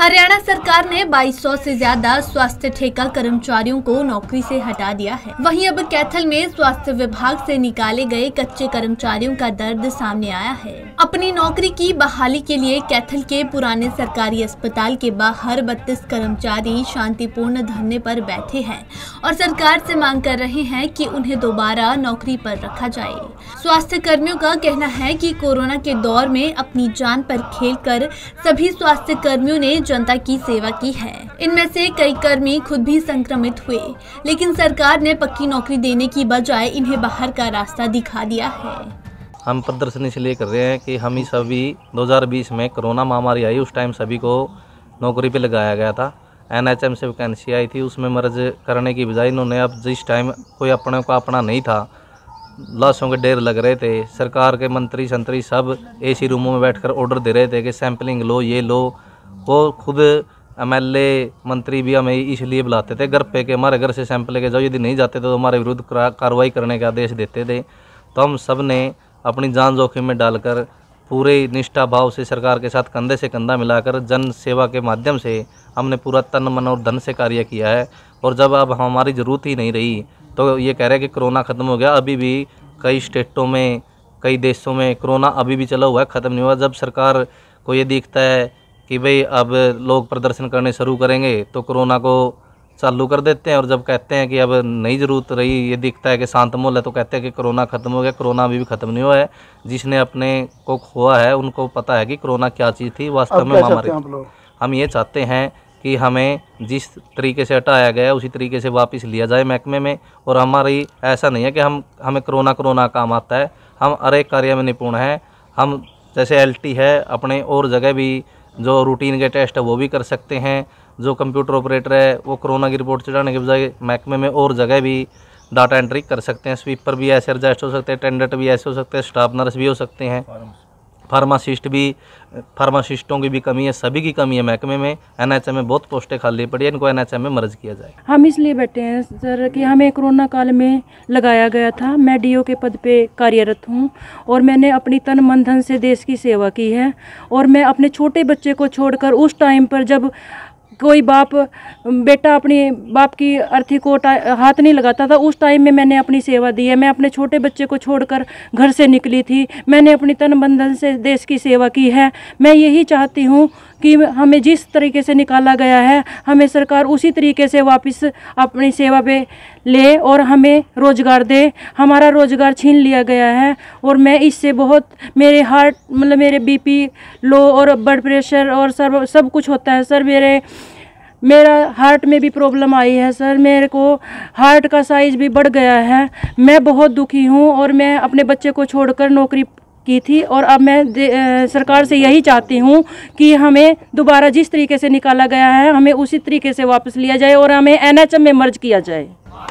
हरियाणा सरकार ने 2200 से ज्यादा स्वास्थ्य ठेका कर्मचारियों को नौकरी से हटा दिया है। वहीं अब कैथल में स्वास्थ्य विभाग से निकाले गए कच्चे कर्मचारियों का दर्द सामने आया है। अपनी नौकरी की बहाली के लिए कैथल के पुराने सरकारी अस्पताल के बाहर 32 कर्मचारी शांतिपूर्ण धरने पर बैठे हैं और सरकार से मांग कर रहे हैं कि उन्हें दोबारा नौकरी पर रखा जाए। स्वास्थ्य कर्मियों का कहना है कि कोरोना के दौर में अपनी जान पर खेलकर सभी स्वास्थ्य कर्मियों ने जनता की सेवा की है। इनमें से कई कर्मी खुद भी संक्रमित हुए, लेकिन सरकार ने पक्की नौकरी देने की बजाय इन्हें बाहर का रास्ता दिखा दिया है। हम प्रदर्शन इसलिए कर रहे हैं कि हम ही सभी 2020 में कोरोना महामारी आई, उस टाइम सभी को नौकरी पे लगाया गया था। NHM से वैकेंसी आई थी, उसमें मर्ज करने की बजाय इन्होंने अब जिस टाइम कोई अपने को अपना नहीं था, लाशों के ढेर लग रहे थे, सरकार के मंत्री संतरी सब AC रूमों में बैठकर ऑर्डर दे रहे थे कि सैंपलिंग लो, ये लो। वो खुद MLA मंत्री भी हमें इसलिए बुलाते थे घर पे कि हमारे घर से सैंपल लेके जाओ, यदि नहीं जाते तो हमारे विरुद्ध कार्रवाई करने का आदेश देते थे। तो हम सब ने अपनी जान जोखिम में डालकर पूरे निष्ठा भाव से सरकार के साथ कंधे से कंधा मिलाकर जन सेवा के माध्यम से हमने पूरा तन मन और धन से कार्य किया है। और जब अब हमारी ज़रूरत ही नहीं रही तो ये कह रहे हैं कि कोरोना ख़त्म हो गया। अभी भी कई स्टेटों में, कई देशों में कोरोना अभी भी चला हुआ है, ख़त्म नहीं हुआ। जब सरकार को ये दिखता है कि भाई अब लोग प्रदर्शन करने शुरू करेंगे तो कोरोना को चालू कर देते हैं, और जब कहते हैं कि अब नहीं ज़रूरत रही, ये दिखता है कि शांत माहौल है, तो कहते हैं कि कोरोना ख़त्म हो गया। कोरोना अभी भी ख़त्म नहीं हुआ है। जिसने अपने को खोआ है उनको पता है कि कोरोना क्या चीज़ थी वास्तव में महामारी। हम ये चाहते हैं कि हमें जिस तरीके से हटाया गया है उसी तरीके से वापस लिया जाए महकमे में। और हमारी ऐसा नहीं है कि हमें कोरोना काम आता है, हम हर एक कार्य में निपुण हैं। हम जैसे LT है, अपने और जगह भी जो रूटीन के टेस्ट है वो भी कर सकते हैं। जो कंप्यूटर ऑपरेटर है वो कोरोना की रिपोर्ट चढ़ाने के बजाय महकमे में और जगह भी डाटा एंट्री कर सकते हैं। स्वीपर भी ऐसे एडजस्ट हो सकते हैं, टेंडेंट भी ऐसे हो सकते हैं, स्टाफ नर्स भी हो सकते हैं, फार्मासिस्ट भी। फार्मासिस्टों की भी कमी है, सभी की कमी है महकमे में। NHM में बहुत पोस्टें खाली पड़ी है, इनको NHM में मर्ज किया जाए। हम इसलिए बैठे हैं सर कि हमें कोरोना काल में लगाया गया था। मैं DO के पद पे कार्यरत हूँ और मैंने अपनी तन मन धन से देश की सेवा की है। और मैं अपने छोटे बच्चे को छोड़कर उस टाइम पर जब कोई बेटा अपनी बाप की अर्थी को हाथ नहीं लगाता था, उस टाइम में मैंने अपनी सेवा दी है। मैं अपने छोटे बच्चे को छोड़कर घर से निकली थी, मैंने अपनी तन मन धन से देश की सेवा की है। मैं यही चाहती हूँ कि हमें जिस तरीके से निकाला गया है, हमें सरकार उसी तरीके से वापस अपनी सेवा पे ले और हमें रोज़गार दे। हमारा रोज़गार छीन लिया गया है और मैं इससे बहुत, मेरे हार्ट मेरे BP लो और ब्लड प्रेशर और सब कुछ होता है सर। मेरा हार्ट में भी प्रॉब्लम आई है सर, मेरे को हार्ट का साइज़ भी बढ़ गया है। मैं बहुत दुखी हूँ और मैं अपने बच्चे को छोड़कर नौकरी की थी और अब मैं सरकार से यही चाहती हूँ कि हमें दोबारा जिस तरीके से निकाला गया है हमें उसी तरीके से वापस लिया जाए और हमें NHM में मर्ज किया जाए।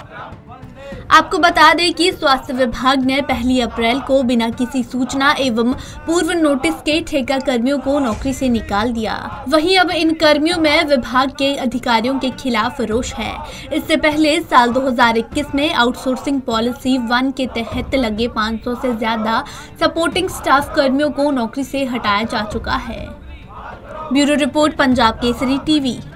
आपको बता दें कि स्वास्थ्य विभाग ने 1 अप्रैल को बिना किसी सूचना एवं पूर्व नोटिस के ठेका कर्मियों को नौकरी से निकाल दिया। वहीं अब इन कर्मियों में विभाग के अधिकारियों के खिलाफ रोष है। इससे पहले साल 2021 में आउटसोर्सिंग पॉलिसी 1 के तहत लगे 500 से ज्यादा सपोर्टिंग स्टाफ कर्मियों को नौकरी से हटाया जा चुका है। Bureau report, Punjab Kesari TV।